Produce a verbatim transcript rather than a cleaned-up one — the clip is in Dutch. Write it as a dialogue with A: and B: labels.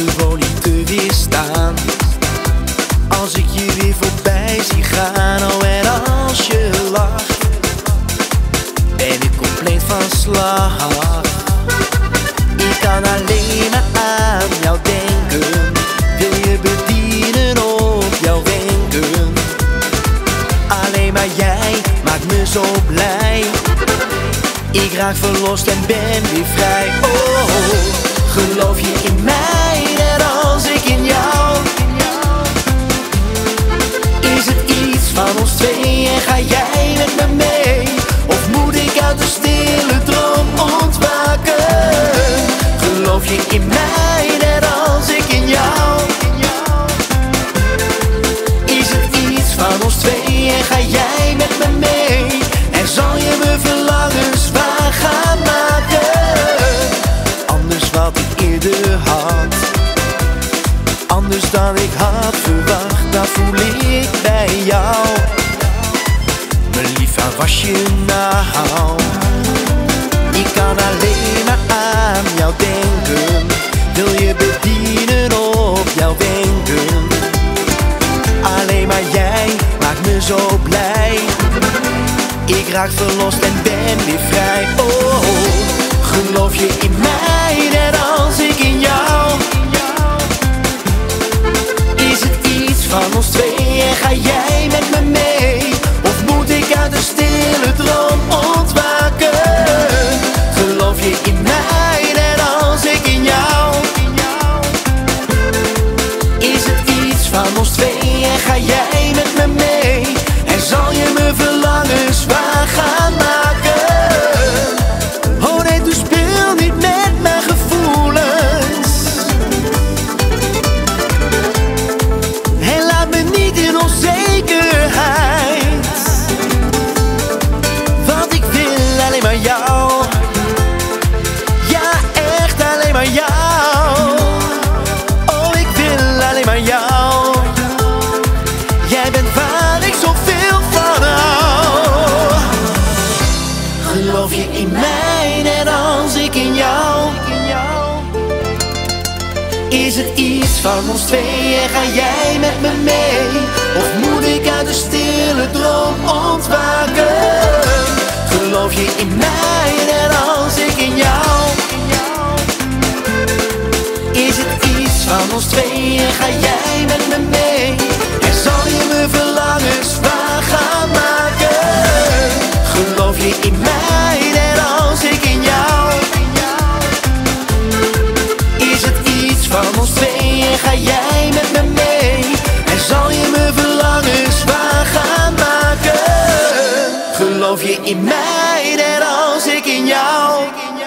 A: gewoon niet te weerstaan. Als ik je weer voorbij zie gaan, oh en als je lacht, ben ik compleet van slag. Ik kan alleen maar aan jou denken, wil je bedienen op jouw wenken. Alleen maar jij maakt me zo blij. Ik raak verlost en ben weer vrij. Oh, geloof je in mij net als ik in jou? Is het iets van ons twee en ga jij met me mee? Of moet ik uit de stille droom ontwaken? Geloof je in mij net als ik in jou? Is het iets van ons twee en ga jij met me mee? En zal je me verlangens waar gaan maken? Anders wat ik eerder had, anders dan ik had verwacht, dat voel ik bij jou. Mijn lief, waar was je nou? Ik kan alleen maar aan jou denken, wil je bedienen op jouw wenken. Alleen maar jij maakt me zo blij. Ik raak verlost en ben weer vrij. Oh, geloof je in mij net als ik in jou? Is het iets van ons twee en ga jij met me mee? Of moet ik uit de stille droom ontwaken? Geloof je in mij net als ik in jou? Is het iets van ons twee en ga jij met me mee? En zal je me verlangens waar gaan maken? Oh nee, dus speel niet met mijn gevoelens en laat me niet in onzekerheid, want ik wil alleen maar jou. Ja, echt alleen maar jou. Oh, ik wil alleen maar jou. Jij bent waar ik zoveel van hou. Geloof je in mij net als ik in jou? Is het iets van ons twee en ga jij met me mee? Of moet ik uit de stille droom ontwaken? Geloof je in mij net als ik in jou? Is het iets van ons twee en ga jij met me mee? En zal je me verlangens waar gaan maken? Geloof je in mij net als ik in jou? Is het iets van ons twee en ga jij met me mee? En zal je me verlangens waar gaan maken? Geloof je in mij net als ik in jou?